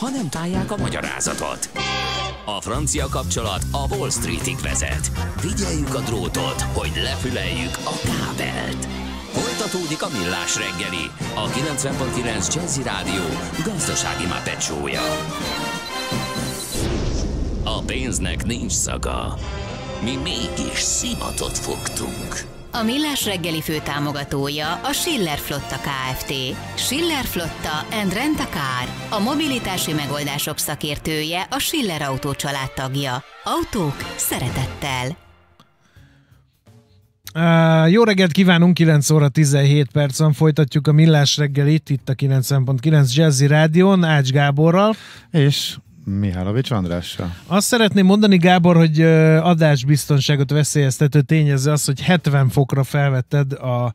ha nem találják a magyarázatot. A francia kapcsolat a Wall Streetig vezet. Figyeljük a drótot, hogy lefüleljük a kábelt. Folytatódik a Millás reggeli, a 90.9 Jazzy Rádió gazdasági mápecsója. A pénznek nincs szaga. Mi mégis szimatot fogtunk. A Millás reggeli főtámogatója a Schiller Flotta Kft. Schiller Flotta and Rent a Car. A mobilitási megoldások szakértője, a Schiller Autó család tagja. Autók szeretettel. Jó reggelt kívánunk, 9 óra 17 percen folytatjuk a Millás reggelit itt a 90.9 Jazzy Rádión, Ács Gáborral. És Mihálovics Andrással. Azt szeretném mondani, Gábor, hogy adásbiztonságot veszélyeztető tényező az, hogy 70 fokra felvetted a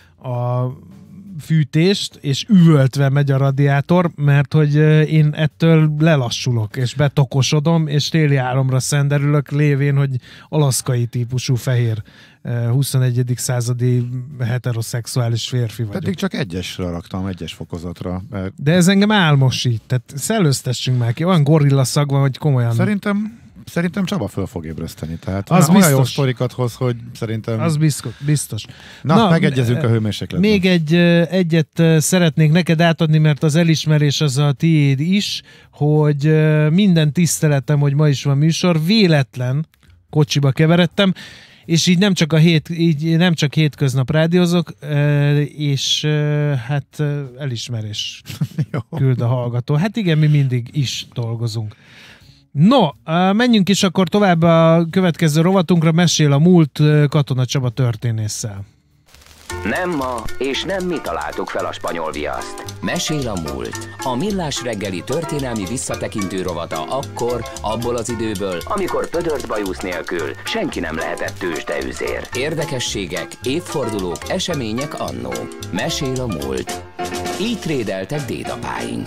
fűtést, és üvöltve megy a radiátor, mert hogy én ettől lelassulok, és betokosodom, és téli áramra szenderülök, lévén, hogy alaszkai típusú fehér 21. századi heteroszexuális férfi vagyok. Pedig csak egyesre raktam, egyes fokozatra. De ez engem álmosít, tehát szellőztessünk már ki, olyan gorilla szag van, hogy komolyan... Szerintem Csaba föl fog ébreszteni. Tehát az olyan biztos. jó sztorikat hoz, hogy szerintem... Az biztos. Na megegyezünk a hőmérsékletben. Még egyet szeretnék neked átadni, mert az elismerés az a tiéd is, hogy minden tiszteletem, hogy ma is van műsor, véletlen kocsiba keveredtem, és így nem csak hétköznap rádiózok, és hát elismerés küld a hallgató. Hát igen, mi mindig is dolgozunk. No, menjünk is akkor tovább a következő rovatunkra, mesél a múlt Katona Csaba történésszel. Nem ma, és nem mi találtuk fel a spanyol viaszt. Mesél a múlt. A Millás reggeli történelmi visszatekintő rovata akkor, abból az időből, amikor pödört bajusz nélkül senki nem lehetett tőzsdeüzér. Érdekességek, évfordulók, események annó. Mesél a múlt. Így trédeltek dédapáink.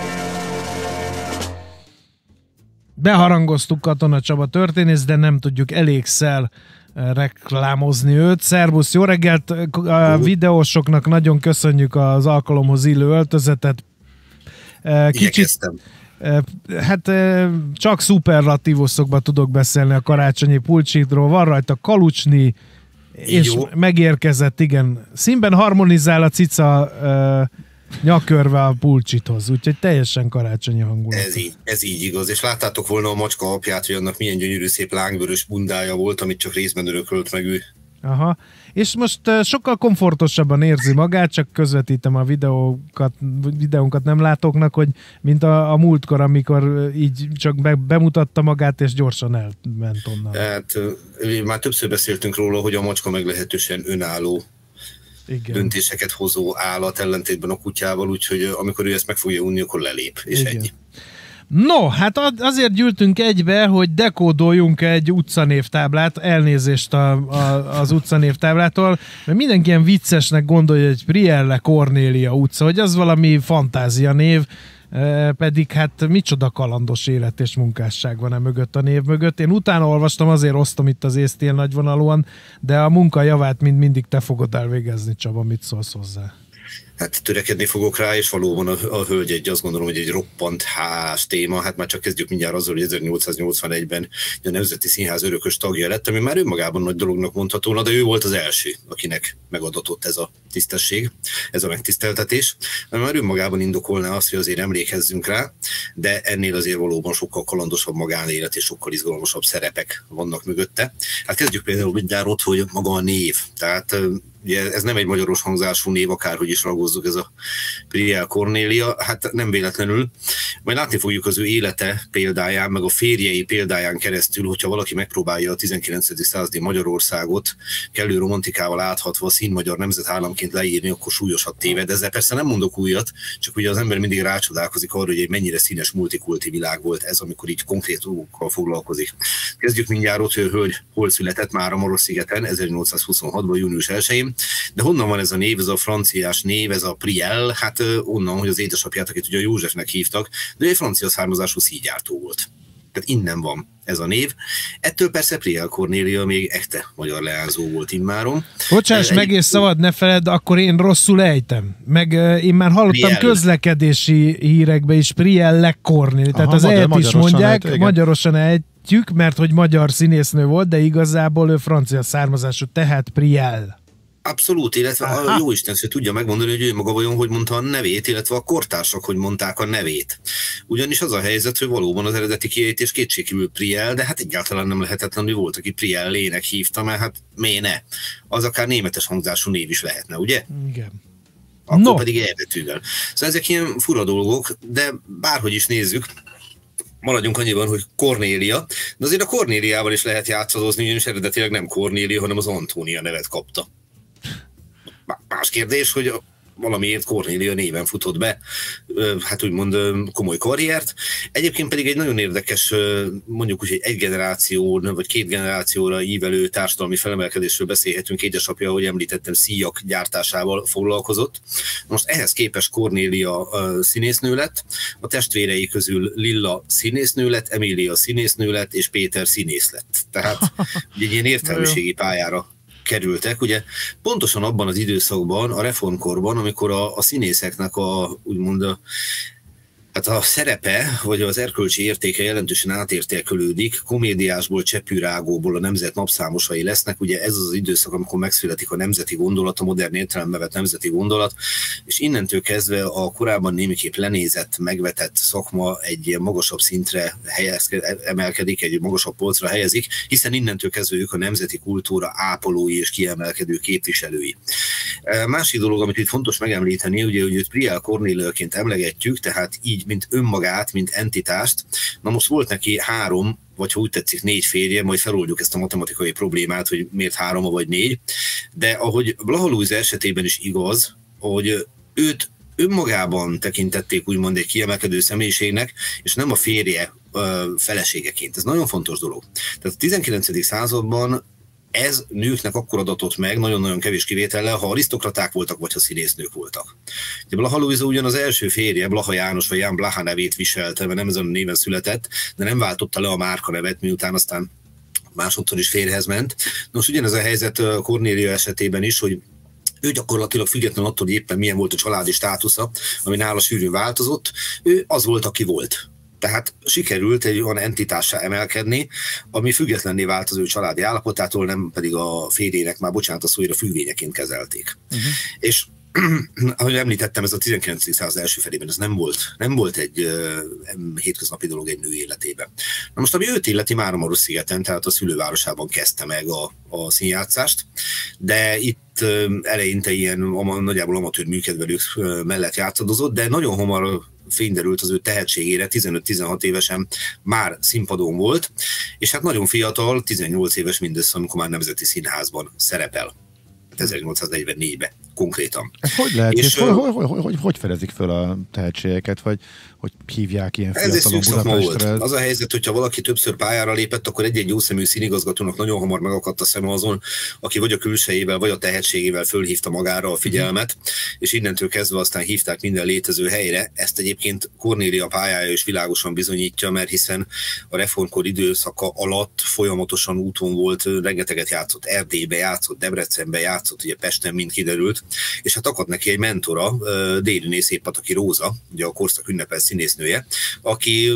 Beharangoztuk Katona Csaba történész, de nem tudjuk elégszer reklámozni őt. Szervusz, jó reggelt! A videósoknak nagyon köszönjük az alkalomhoz illő öltözetet. Igyekeztem. Hát csak szuperlatívuszokban tudok beszélni a karácsonyi pulcsitról. Van rajta kalucsni, és jó. Megérkezett, igen. Színben harmonizál a cica nyakörve a pulcsithoz, úgyhogy teljesen karácsonyi hangulat. Ez így igaz, és láttátok volna a macska apját, hogy annak milyen gyönyörű szép lángvörös bundája volt, amit csak részben örökölt meg ő. Aha, és most sokkal komfortosabban érzi magát, csak közvetítem a videónkat nem látóknak, hogy mint a múltkor, amikor így csak bemutatta magát, és gyorsan elment onnan. Hát már többször beszéltünk róla, hogy a macska meglehetősen önálló, igen, döntéseket hozó állat ellentétben a kutyával, úgyhogy amikor ő ezt meg fogja unni, akkor lelép, és igen, ennyi. No, hát azért gyűltünk egybe, hogy dekódoljunk egy utcanévtáblát, elnézést az utcanévtáblától, mert mindenki ilyen viccesnek gondolja, hogy Prielle Cornélia utca, hogy az valami fantázia név, pedig hát micsoda kalandos élet és munkásság van mögött a név mögött. Én utána olvastam, azért osztom itt az észt ilyen nagyvonalúan, de a munka javát mindig te fogod elvégezni, Csaba, mit szólsz hozzá? Hát törekedni fogok rá, és valóban a hölgy azt gondolom, hogy egy roppant téma. Hát már csak kezdjük mindjárt azzal, hogy 1881-ben a Nemzeti Színház örökös tagja lett, ami már önmagában nagy dolognak mondható, de ő volt az első, akinek megadatott ez a tisztesség, ez a megtiszteltetés. Már önmagában indokolná azt, hogy azért emlékezzünk rá, de ennél azért valóban sokkal kalandosabb magánélet és sokkal izgalmasabb szerepek vannak mögötte. Hát kezdjük például mindjárt ott, hogy maga a név. Tehát ugye ez nem egy magyaros hangzású név, akárhogy is ragozzuk, ez a Prielle Cornélia, hát nem véletlenül. Majd látni fogjuk az ő élete példáján, meg a férjei példáján keresztül, hogyha valaki megpróbálja a 19. századi Magyarországot kellő romantikával áthatva színmagyar nemzetállamként leírni, akkor súlyosat téved. Ezzel persze nem mondok újat, csak ugye az ember mindig rácsodálkozik arra, hogy egy mennyire színes multikulti világ volt ez, amikor így konkrét dolgokkal foglalkozik. Kezdjük mindjárt ott, hogy a hölgy hol született, már a Marosz-szigeten, 1826-ban, június 1-én. De honnan van ez a név, ez a franciás név, ez a Prielle? Hát onnan, hogy az édesapját, akit ugye Józsefnek hívtak, de egy francia származású színgyártó volt. Tehát innen van ez a név. Ettől persze Priel Kornélia még echte magyar leányzó volt immáron. Bocsáss meg, és szabad ne feled, akkor én rosszul ejtem. Meg én már hallottam Priel. Közlekedési hírekbe is Priel Kornélia. Tehát az ejt is mondják, magyarosan ejtjük, mert hogy magyar színésznő volt, de igazából ő francia származású, tehát Priel. Abszolút, illetve a jóisten szó tudja megmondani, hogy ő maga vajon hogy mondta a nevét, illetve a kortársak hogy mondták a nevét. Ugyanis az a helyzet, hogy valóban az eredeti kiejtés kétségkívül Priel, de hát egyáltalán nem lehetetlen, hogy volt, aki Priel lének hívta, mert hát miért ne? Az akár németes hangzású név is lehetne, ugye? Igen. Akkor pedig eredetűvel. Szóval ezek ilyen fura dolgok, de bárhogy is nézzük, maradjunk annyiban, hogy Kornélia, de azért a Kornéliával is lehet játszadozni, ugyanis eredetileg nem Kornélia, hanem az Antónia nevet kapta. Más kérdés, hogy valamiért Kornélia néven futott be, hát úgymond komoly karriert. Egyébként pedig egy nagyon érdekes, mondjuk úgy, hogy egy generáció, vagy 2 generációra ívelő társadalmi felemelkedésről beszélhetünk. Édesapja, ahogy említettem, szíjak gyártásával foglalkozott. Most ehhez képest Kornélia színésznő lett, a testvérei közül Lilla színésznő lett, Emília színésznő lett, és Péter színész lett. Tehát egy ilyen értelmiségi pályára kerültek, ugye pontosan abban az időszakban, a reformkorban, amikor a színészeknek a szerepe, vagy az erkölcsi értéke jelentősen átértékelődik, komédiásból, csepűrágóból a nemzet napszámosai lesznek, ugye ez az időszak, amikor megszületik a nemzeti gondolat, a modern értelembe vett nemzeti gondolat, és innentől kezdve a korábban némiképp lenézett, megvetett szakma egy ilyen magasabb szintre emelkedik, egy magasabb polcra helyezik, hiszen innentől kezdve ők a nemzeti kultúra ápolói és kiemelkedő képviselői. Másik dolog, amit itt fontos megemlíteni, ugye, hogy őt Priel Kornéliaként emlegetjük, tehát így, mint önmagát, mint entitást. Na most volt neki 3, vagy ha úgy tetszik 4 férje, majd feloldjuk ezt a matematikai problémát, hogy miért 3 vagy 4, de ahogy Blaha Lujza esetében is igaz, hogy őt önmagában tekintették úgymond egy kiemelkedő személyiségnek, és nem a férje feleségeként. Ez nagyon fontos dolog. Tehát a 19. században ez nőknek akkor adatott meg, nagyon-nagyon kevés kivétellel, ha arisztokraták voltak, vagy ha színésznők voltak. De Blaha Lujza ugyan az első férje, Blaha János, vagy Ján Blaha nevét viselte, mert nem ezen a néven született, de nem váltotta le a márka nevet, miután aztán másodszor is férjhez ment. Nos, ugyanez a helyzet Kornélia esetében is, hogy ő gyakorlatilag független attól, hogy éppen milyen volt a családi státusza, ami nála sűrűn változott, ő az volt, aki volt. Tehát sikerült egy olyan entitássá emelkedni, ami függetlenné vált az ő családi állapotától, nem pedig a férjének, már bocsánat a szóira, függvényeként kezelték. És ahogy említettem, ez a 19. század első felében ez nem volt egy hétköznapi dolog egy nő életében. Na most, ami őt illeti, Máramarosszigeten, tehát a szülővárosában kezdte meg a színjátszást, de itt eleinte ilyen nagyjából amatőr műkedvelők mellett játszadozott, de nagyon hamar fényderült az ő tehetségére, 15-16 évesen már színpadon volt, és hát nagyon fiatal, 18 éves mindössze, amikor már Nemzeti Színházban szerepel. 1844-ben konkrétan. Ez hogy lehet? És hogy fedezik föl a tehetségeket, vagy hogy hívják ilyen fiatalon Budapestre? Az a helyzet, hogyha valaki többször pályára lépett, akkor egy-egy jószemű színigazgatónak nagyon hamar megakadt a szeme azon, aki vagy a külsejével, vagy a tehetségével fölhívta magára a figyelmet, és innentől kezdve aztán hívták minden létező helyre. Ezt egyébként Kornélia pályája is világosan bizonyítja, mert hiszen a reformkor időszaka alatt folyamatosan úton volt, rengeteget játszott, Erdélybe játszott, Debrecenbe játszott, ugye Pesten mind kiderült, és hát akadt neki egy mentora, Dériné Széppataki Róza, ugye a korszak ünnepelt színésznője, aki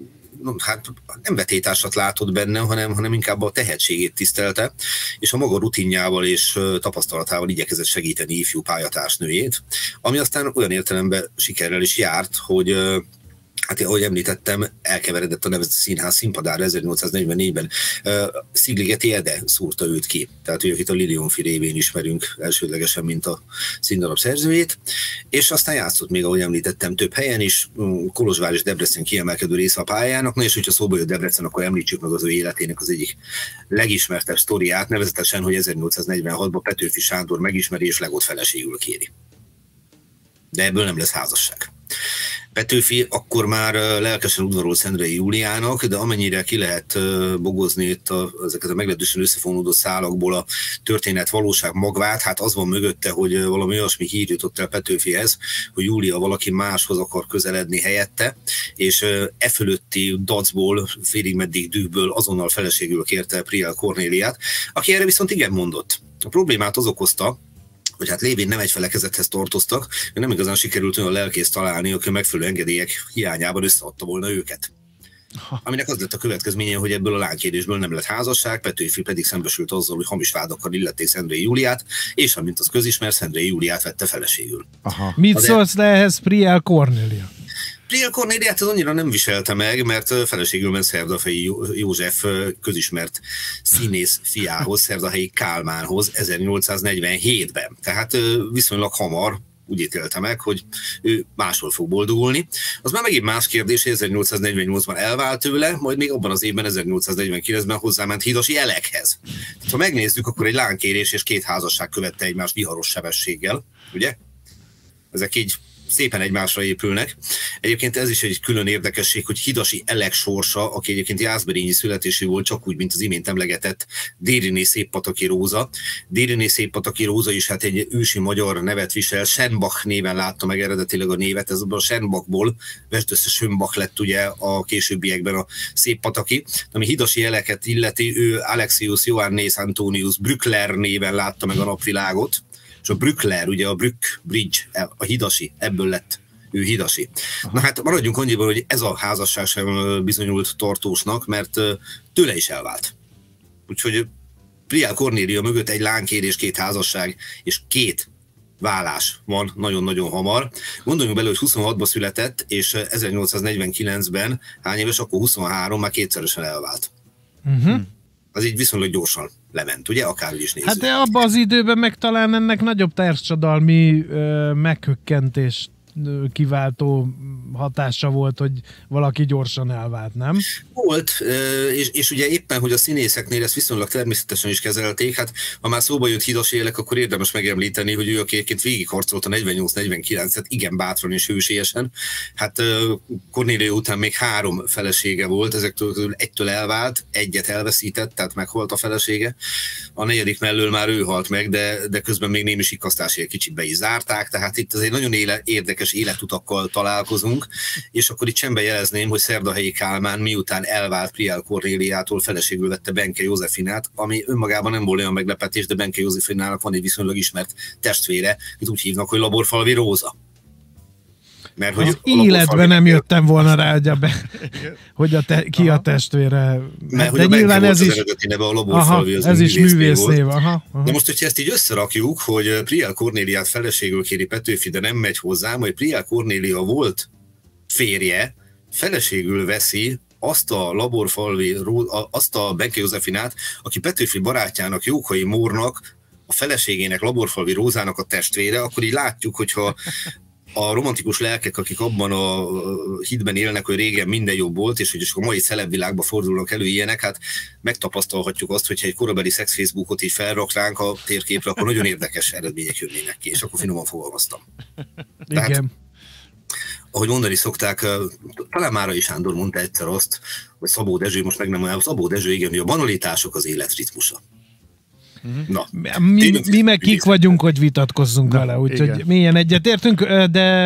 hát nem vetétársat látott benne, hanem inkább a tehetségét tisztelte, és a maga rutinjával és tapasztalatával igyekezett segíteni ifjú pályatársnőjét, ami aztán olyan értelemben sikerrel is járt, hogy hát ahogy említettem, elkeveredett a Nemzeti Színház színpadára 1844-ben. Szigligeti Ede szúrta őt ki. Tehát ő, akit a Lilionfi révén ismerünk elsődlegesen, mint a színdarab szerzőjét. És aztán játszott még, ahogy említettem, több helyen is, Kolozsvár és Debrecen kiemelkedő része a pályának. Na és hogyha szóba jött Debrecen, akkor említsük meg az ő életének az egyik legismertebb sztoriát, nevezetesen, hogy 1846-ban Petőfi Sándor megismeri és legott feleségül kéri. De ebből nem lesz házasság. Petőfi akkor már lelkesen udvarolt Szentrei Júliának, de amennyire ki lehet bogozni itt ezeket a meglehetősen összefonódott szálakból a történet valóság magvát, hát az van mögötte, hogy valami olyasmi hír jutott el Petőfihez, hogy Júlia valaki máshoz akar közeledni helyette, és e fölötti dacból, félig meddig dühből azonnal feleségül kérte Priel Kornéliát, aki erre viszont igen mondott. A problémát az okozta, hogy hát lévén nem egy felekezethez tartoztak, nem igazán sikerült olyan lelkészt találni, aki a megfelelő engedélyek hiányában összeadta volna őket. Aminek az lett a következménye, hogy ebből a lánykérésből nem lett házasság, Petőfi pedig szembesült azzal, hogy hamis vádakkal illették Szentrei Júliát, és amint az közismer, Szentrei Júliát vette feleségül. Aha. Mit szólsz le ehhez, Priel Kornélia? Priel Kornéliát ez annyira nem viselte meg, mert feleségül ment Szerdahelyi József közismert színész fiához, Szerdahelyi Kálmánhoz 1847-ben. Tehát viszonylag hamar úgy ítélte meg, hogy ő máshol fog boldogulni. Az már megint más kérdés, hogy 1848-ban elvált tőle, majd még abban az évben, 1849-ben hozzáment Hidasi Elekhez. Tehát, ha megnézzük, akkor egy lánykérés és 2 házasság követte egymást viharos sebességgel, ugye? Ezek így szépen egymásra épülnek. Egyébként ez is egy külön érdekesség, hogy Hidasi Elek sorsa, aki egyébként jászberényi születésű volt, csak úgy, mint az imént emlegetett Dériné Széppataki Róza. Dériné Széppataki Róza is hát egy ősi magyar nevet visel, Schönbach néven látta meg eredetileg a névet, ez a Schönbachból, vesd össze Schönbach lett ugye a későbbiekben a Széppataki. Ami Hidasi Eleket illeti, ő Alexius Johannes Antonius Brückler néven látta meg a napvilágot, és a Brückler, ugye a Brück Bridge, a Hidasi, ebből lett ő Hidasi. Na hát maradjunk annyiban, hogy ez a házasság sem bizonyult tartósnak, mert tőle is elvált. Úgyhogy Priel Kornélia mögött egy lánykérés, 2 házasság és 2 vállás van nagyon-nagyon hamar. Gondoljunk bele, hogy 26-ban született, és 1849-ben hány éves, akkor 23, már 2-szeresen elvált. Az így viszonylag gyorsan lement, ugye? Akárhogy is nézzük. Hát de abban az időben meg talán ennek nagyobb társadalmi meghökkentést kiváltó hatása volt, hogy valaki gyorsan elvált, nem? Volt, és ugye éppen, hogy a színészeknél ezt viszonylag természetesen is kezelték, hát ha már szóba jött Hidasi Elek, akkor érdemes megemlíteni, hogy ő akiként végigharcolt a 48-49-et, igen bátran és hősiesen. Hát Kornélia után még 3 felesége volt, ezektől 1-től elvált, 1-et elveszített, tehát meghalt a felesége. A 4. mellől már ő halt meg, de közben még némi sikasztásért kicsit be is zárták, tehát itt azért nagyon érdekes életutakkal találkozunk, és akkor itt csembe jelezném, hogy Szerdahelyi Kálmán miután elvált Priel Kornéliától feleségül vette Benke Józsefinát, ami önmagában nem volt olyan meglepetés, de Benke Józsefinának van egy viszonylag ismert testvére, itt úgy hívnak, hogy Laborfalvi Róza. Mert hogy életben nem jöttem volna rá, hogy ki a testvére. Mert de nyilván ez is az eredeti neve, a Laborfalvi, ez is művésznév. De most, hogyha ezt így összerakjuk, hogy Priel Kornéliát feleségül kéri Petőfi, de nem megy hozzá, majd Priel Kornélia volt férje, feleségül veszi azt a Laborfalvi, azt a Benke Józsefinát, aki Petőfi barátjának, Jókai Mórnak, a feleségének, Laborfalvi Rózának a testvére, akkor így látjuk, hogyha a romantikus lelkek, akik abban a hitben élnek, hogy régen minden jobb volt, és hogy a mai celebvilágba fordulnak elő ilyenek, hát megtapasztalhatjuk azt, hogyha egy korabeli szex Facebookot így felraknánk a térképre, akkor nagyon érdekes eredmények jönnének ki, és akkor finoman fogalmaztam. Tehát, igen. Ahogy mondani szokták, talán Márai Sándor mondta egyszer azt, vagy Szabó Dezső, most meg nem mondja, Szabó Dezső, igen, hogy a banalitások az élet ritmusa. Na, mi meg kik vagyunk, hogy vitatkozzunk vele, úgyhogy mélyen egyetértünk, de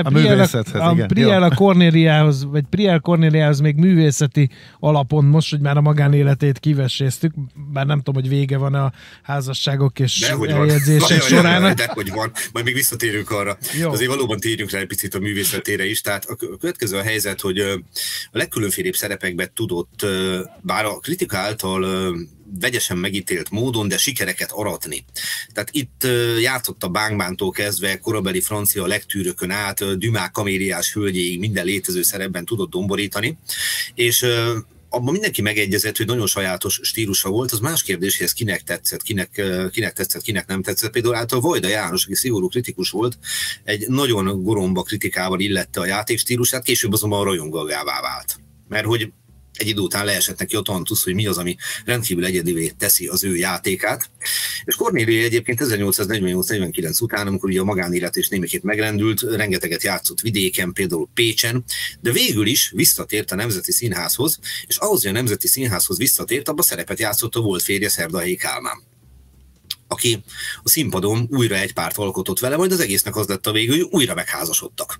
Priel Kornéliához még művészeti alapon most, hogy már a magánéletét kiveséztük, bár nem tudom, hogy vége van a házasságok és eljegyzések során. Dehogy van, majd még visszatérünk arra. Jó. Azért valóban térjünk rá egy picit a művészetére is, tehát a következő a helyzet, hogy a legkülönfélébb szerepekben tudott, bár a kritika által vegyesen megítélt módon, de sikereket aratni. Tehát itt játszott a Bángbántól kezdve, korabeli francia lektűrökön át, Dumas kaméliás hölgyéig minden létező szerepben tudott domborítani, és abban mindenki megegyezett, hogy nagyon sajátos stílusa volt, az más kérdés, hogy ez kinek tetszett, kinek nem tetszett. Például által Vajda János, aki szigorú kritikus volt, egy nagyon goromba kritikával illette a játékstílusát, később azonban rajongóvá vált. Mert hogy egy idő után leesett neki a tantusz, hogy mi az, ami rendkívül egyedivé teszi az ő játékát. És Cornélia egyébként 1848-49 után, amikor ugye a magánélet és némiképp megrendült, rengeteget játszott vidéken, például Pécsen, de végül is visszatért a Nemzeti Színházhoz, és ahhoz, hogy a Nemzeti Színházhoz visszatért, abban szerepet játszott a volt férje, Szerdahelyi Kálmán, aki a színpadon újra egy párt alkotott vele, majd az egésznek az lett a végül, hogy újra megházasodtak.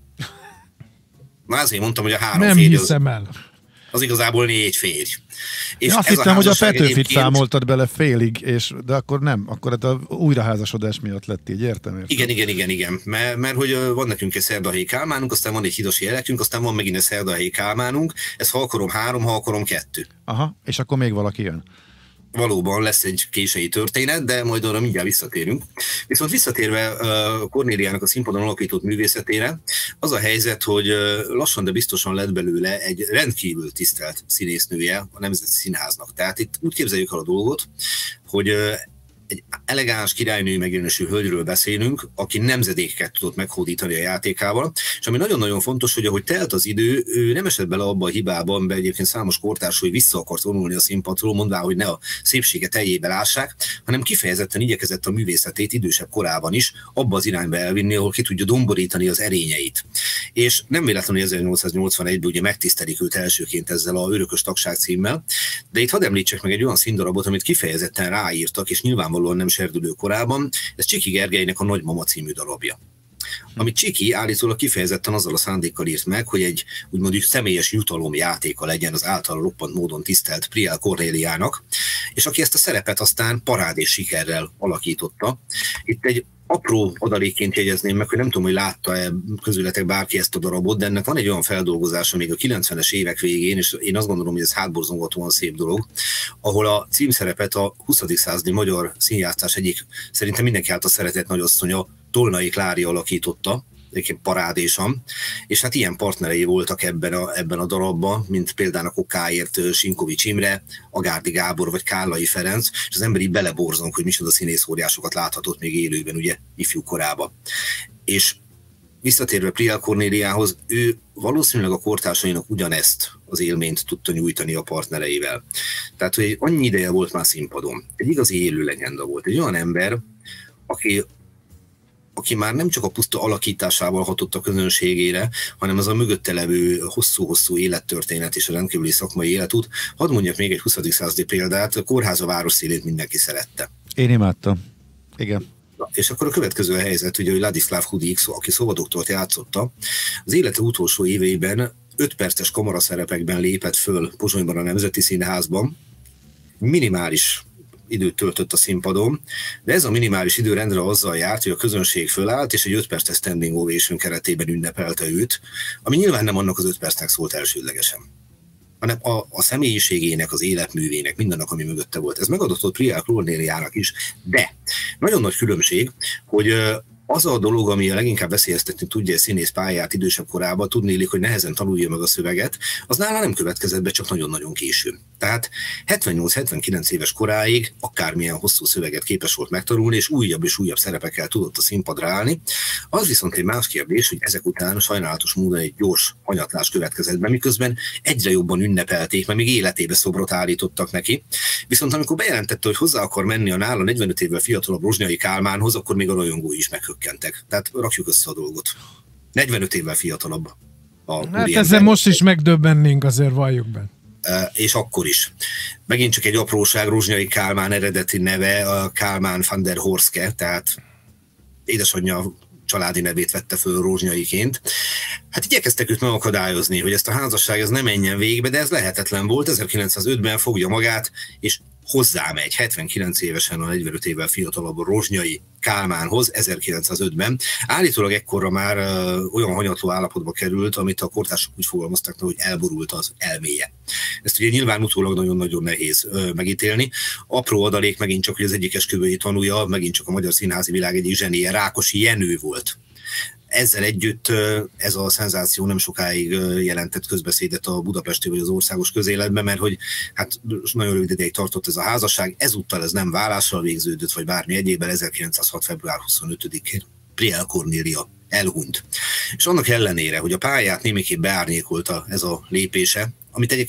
Már azért mondtam, hogy a 3 nem férj hiszem el. az igazából 4 férj. És azt hittem, hogy a Petőfit számoltad bele félig, de akkor nem, akkor a újraházasodás miatt lett így, értem? Igen. Mert hogy van nekünk egy Szerdahelyi Kálmánunk, aztán van egy Hidasi Elekünk, aztán van megint egy Szerdahelyi Kálmánunk, ez ha akarom 3, ha akarom 2. Aha, és akkor még valaki jön. Valóban lesz egy késői történet, de majd arra mindjárt visszatérünk. Viszont visszatérve Cornéliának a színpadon alakított művészetére, az a helyzet, hogy lassan, de biztosan lett belőle egy rendkívül tisztelt színésznője a Nemzeti Színháznak. Tehát itt úgy képzeljük el a dolgot, hogy egy elegáns királynői megjelenésű hölgyről beszélünk, aki nemzedékeket tudott meghódítani a játékával, és ami nagyon-nagyon fontos, hogy ahogy telt az idő, ő nem esett bele abba a hibába, amiben egyébként számos kortársai vissza akart vonulni a színpadról, mondván, hogy ne a szépsége teljébe lássák, hanem kifejezetten igyekezett a művészetét idősebb korában is abba az irányba elvinni, ahol ki tudja domborítani az erényeit. És nem véletlenül 1881-ben ugye megtisztelik őt elsőként ezzel a Örökös Tagság címmel, de itt hadd említsek meg egy olyan színdarabot, amit kifejezetten ráírtak, és nyilvánvalóan nem serdülő korában, ez Csiki Gergelynek a Nagymama című darabja. Amit Csiki állítólag kifejezetten azzal a szándékkal írt meg, hogy egy úgymond személyes jutalomjátéka legyen az általa roppant módon tisztelt Priel Cornéliának, és aki ezt a szerepet aztán parádés sikerrel alakította. Itt egy apró adalékként jegyezném meg, hogy nem tudom, hogy látta-e közületek bárki ezt a darabot, de ennek van egy olyan feldolgozása még a 90-es évek végén, és én azt gondolom, hogy ez hátborzongatóan szép dolog, ahol a címszerepet a 20. századi magyar színjátszás egyik, szerintem mindenki által szeretett nagyasszonya, Tolnai Klári alakította, egyébként parádésan, és hát ilyen partnerei voltak ebben a darabban, mint például a Kokáért Sinkovics Imre, Agárdi Gábor vagy Kállai Ferenc, és az ember így beleborzong, hogy micsoda színészóriásokat láthatott még élőben, ugye, ifjú korában. És visszatérve Priel Cornéliához, ő valószínűleg a kortársainak ugyanezt az élményt tudta nyújtani a partnereivel. Tehát, hogy annyi ideje volt már színpadon. Egy igazi élő legenda volt. Egy olyan ember, aki már nem csak a puszta alakításával hatott a közönségére, hanem az a mögötte levő hosszú-hosszú élettörténet és a rendkívüli szakmai életút. Hadd mondjak még egy 20. századi példát, a Kórháza városszélét mindenki szerette. Én imádtam. Igen. Na, és akkor a következő a helyzet, ugye, hogy Ladislav Hudik, aki Szobadoktort játszotta, az élete utolsó éveiben 5 perces kamaraszerepekben lépett föl Pozsonyban a Nemzeti Színházban, minimális időt töltött a színpadon, de ez a minimális idő rendre azzal járt, hogy a közönség fölállt, és egy 5 perces standing ovation keretében ünnepelte őt, ami nyilván nem annak az 5 percnek szólt elsődlegesen, hanem a személyiségének, az életművének, mindannak, ami mögötte volt. Ez megadatott Priel Cornéliának is, de nagyon nagy különbség, hogy az a dolog, ami a leginkább veszélyeztetni tudja a színész pályát idősebb korában, tudnélik, hogy nehezen tanulja meg a szöveget, az nála nem következett be, csak nagyon-nagyon későn. Tehát 78-79 éves koráig akármilyen hosszú szöveget képes volt megtanulni, és újabb szerepekkel tudott a színpadra állni. Az viszont egy más kérdés, hogy ezek után sajnálatos módon egy gyors hanyatlás következett be, miközben egyre jobban ünnepelték, mert még életébe szobrot állítottak neki. Viszont amikor bejelentette, hogy hozzá akar menni a nála 45 évvel fiatalabb Rozsnyai Kálmánhoz, akkor még a rajongói is meghökkentek. Tehát rakjuk össze a dolgot. 45 évvel fiatalabb. Hát ezzel most is megdöbbennénk, azért valljuk be. És akkor is. Megint csak egy apróság, Rozsnyai Kálmán eredeti neve, a Kálmán van der Horske, tehát édesanyja családi nevét vette föl Rozsnyaiként. Hát igyekeztek őt megakadályozni, hogy ezt a házasság ez nem menjen végbe, de ez lehetetlen volt. 1905-ben fogja magát, és hozzámegy 79 évesen a 45 évvel fiatalabb Rozsnyai Kálmánhoz 1905-ben. Állítólag ekkorra már olyan hanyatló állapotba került, amit a kortársak úgy fogalmaztak, hogy elborult az elméje. Ezt ugye nyilván utólag nagyon-nagyon nehéz megítélni. Apró adalék megint csak, hogy az egyik esküvői tanúja, megint csak a magyar színházi világ egyik zsenie, Rákosi Jenő volt. Ezzel együtt ez a szenzáció nem sokáig jelentett közbeszédet a budapesti vagy az országos közéletben, mert hogy hát nagyon rövid ideig tartott ez a házasság, ezúttal ez nem válással végződött, vagy bármi egyébben 1906. február 25-én Priel Cornélia elhunyt. És annak ellenére, hogy a pályát némiképp beárnyékolta ez a lépése, amit egyébként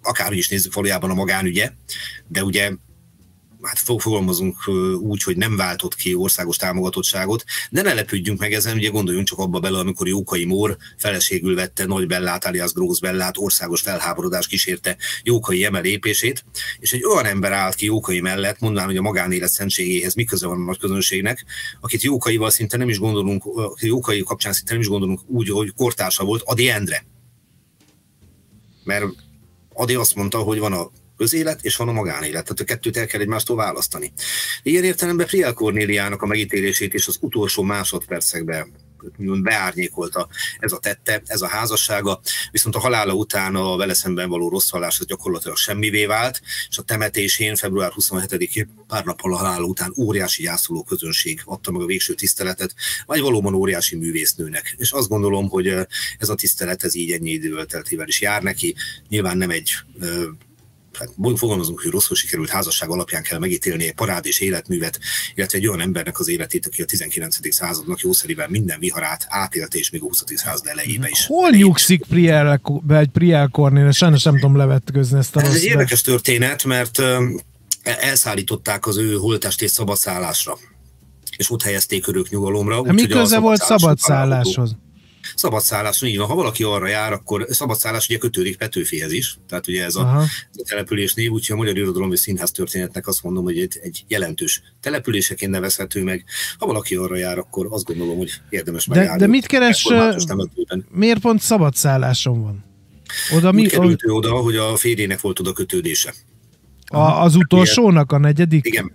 akárhogy is nézzük, valójában a magánügye, de ugye hát fogalmazunk úgy, hogy nem váltott ki országos támogatottságot, de ne lepődjünk meg ezen, ugye gondoljunk csak abba bele, amikor Jókai Mór feleségül vette Nagy Bellát, alias Grósz Bellát, országos felháborodás kísérte Jókai eme lépését, és egy olyan ember állt ki Jókai mellett, mondván, hogy a magánélet szentségéhez mi köze van a nagy közönségnek, akit Jókaival szinte nem is gondolunk, Jókai kapcsán szinte nem is gondolunk úgy, hogy kortársa volt, Ady Endre. Mert Ady azt mondta, hogy van a közélet és van a magánélet, tehát a kettőt el kell egymástól választani. Ilyen értelemben Priel Kornéliának a megítélését és az utolsó másodpercekben beárnyékolta ez a tette, ez a házassága, viszont a halála után a vele szemben való rossz hallás az gyakorlatilag semmivé vált, és a temetésén február 27-én pár nappal a halála után óriási gyászoló közönség adta meg a végső tiszteletet, vagy valóban óriási művésznőnek. És azt gondolom, hogy ez a tisztelet ez így ennyi idő elteltével is jár neki. Nyilván nem egy hát fogalmazunk, hogy rosszul sikerült házasság alapján kell megítélni egy parád és életművet, illetve egy olyan embernek az életét, aki a 19. századnak jószeriben minden viharát átélte, és még a 20. század elejébe is. Hol nyugszik Priel Kornél? Sajnos nem tudom levetközni ezt a Ez egy érdekes történet, mert elszállították az ő holttestét szabadszállásra, és ott helyezték örök nyugalomra. Mi köze volt szabadszálláshoz? Szabadszállás, így van. Ha valaki arra jár, akkor szabadszállás ugye kötődik Petőfihez is, tehát ugye ez a település név, úgyhogy a magyar irodalom és színház történetnek azt mondom, hogy egy jelentős településeként nevezhető meg. Ha valaki arra jár, akkor azt gondolom, hogy érdemes megjárni. De mit keres, miért pont szabadszálláson van? Úgy került oda, hogy a férjének volt oda kötődése. Az utolsónak, a negyedik? Igen.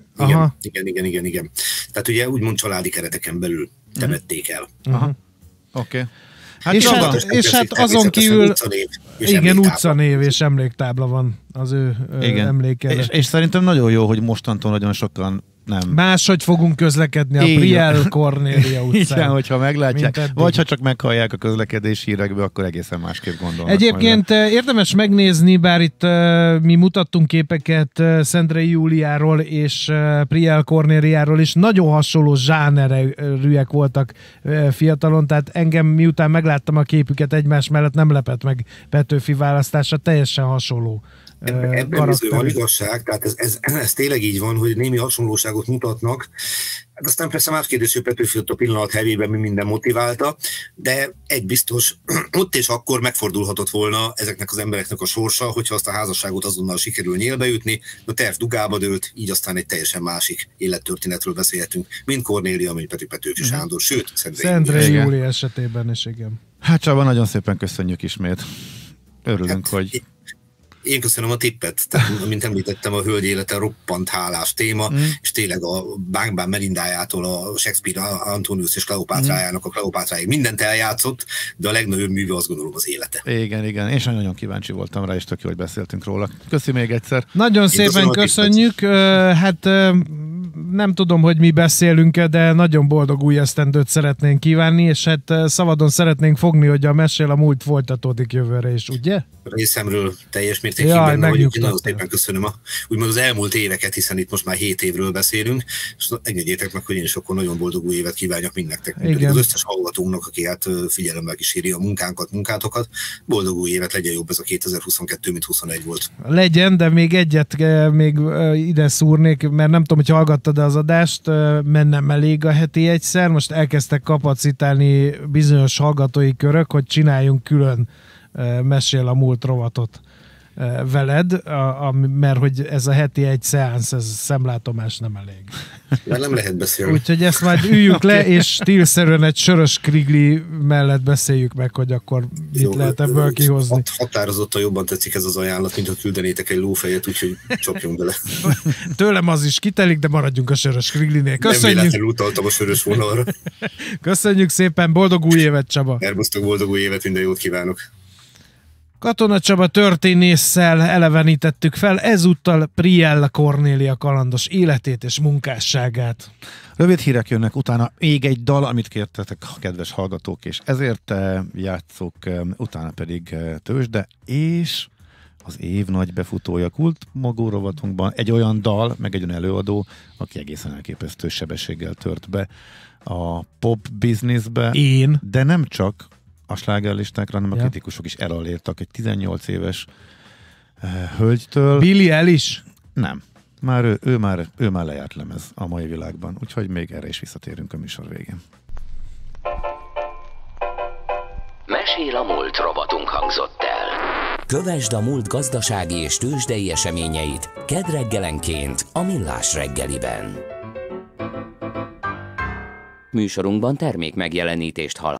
Tehát ugye úgymond családi kereteken belül temették el. Oké. Hát és hát azon kívül igen, utcanév és emléktábla van az ő emlékére. És szerintem nagyon jó, hogy mostantól nagyon sokan nem. Máshogy fogunk közlekedni a Priel Kornélia utcán. Igen, hogyha meglátják, vagy ha csak meghallják a közlekedési hírekből, akkor egészen másképp gondolnak. Egyébként érdemes megnézni, bár itt mi mutattunk képeket Szendrei Júliáról és Priel Kornéliáról is, nagyon hasonló zsánerűek voltak fiatalon, tehát engem miután megláttam a képüket egymás mellett, nem lepett meg Petőfi választása, teljesen hasonló. Ebben bizony van igazság, tehát ez tényleg így van, hogy némi hasonlóságot mutatnak. Hát aztán persze más kérdés, hogy Petőfi ott a pillanat hevében mi minden motiválta, de egy biztos, ott és akkor megfordulhatott volna ezeknek az embereknek a sorsa, hogyha azt a házasságot azonnal sikerül nyélbeütni, a terv dugába dőlt, így aztán egy teljesen másik élettörténetről beszélhetünk, mint Kornélia, mint Petőfi Sándor, sőt, Szendrei Júlia esetében is, igen. Hát Csaba, nagyon szépen köszönjük ismét. Örülünk, hogy... Én köszönöm a tippet, tehát, mint említettem, a hölgy élete roppant hálás téma, és tényleg a Bánkbán Melindájától a Shakespeare, Antonius és Kleopátrájának a Kleopátráig mindent eljátszott, de a legnagyobb műve azt gondolom az élete. Igen, és nagyon kíváncsi voltam rá, és tök jó, hogy beszéltünk róla. Köszi még egyszer. Nagyon szépen köszönjük, hát nem tudom, hogy mi beszélünk, de nagyon boldog új esztendőt szeretnénk kívánni, és hát szabadon szeretnénk fogni, hogy a Mesél a múlt folytatódik jövőre is, ugye? Részemről teljes mértékben benne vagyok. Én nagyon szépen köszönöm úgymond az elmúlt éveket, hiszen itt most már 7 évről beszélünk, és engedjétek meg, hogy én is akkor nagyon boldog új évet kívánjak mindnektek. Az összes hallgatónknak, aki hát figyelemmel kíséri a munkátokat. Boldog új évet, legyen jobb ez a 2022, mint 21 volt. Legyen, de még egyet még ide szúrnék, mert nem tudom, hogy hallgattad az adást, mert nem elég a heti egyszer. Most elkezdtek kapacitálni bizonyos hallgatói körök, hogy csináljunk külön Mesél a múlt rovatot veled, mert hogy ez a heti egy szeánsz, ez szemlátomás nem elég. Mert nem lehet beszélni. Úgyhogy ezt majd üljük le, és stílszerűen egy sörös krigli mellett beszéljük meg, hogy akkor mit lehet ebből kihozni. Határozottan jobban tetszik ez az ajánlat, mint ha küldenétek egy lófejet, úgyhogy csapjunk bele. Tőlem az is kitelik, de maradjunk a sörös kriglinél. Köszönjük! Nem véletlenül utaltam a sörös vonalra. Köszönjük szépen, boldog új évet, Csaba! Szerbusztok, boldog új évet, minden jót kívánok! Katona Csaba történésszel elevenítettük fel ezúttal Priel Kornélia kalandos életét és munkásságát. Rövid hírek jönnek, utána még egy dal, amit kértetek, kedves hallgatók, és ezért játsszuk, utána pedig tőzsde, és az év nagy befutója Kult Magó rovatunkban egy olyan dal, meg egy olyan előadó, aki egészen elképesztő sebességgel tört be a pop businessbe. De nem csak a slágerlistákra, hanem a kritikusok is elalértak. Egy 18 éves hölgytől. Billie Eilish? Nem. Ő már lejárt lemez a mai világban, úgyhogy még erre is visszatérünk a műsor végén. Mesél a múlt robotunk hangzott el. Kövesd a múlt gazdasági és tőzsdei eseményeit kedd reggelenként a Millás reggeliben. Műsorunkban termék megjelenítést hall.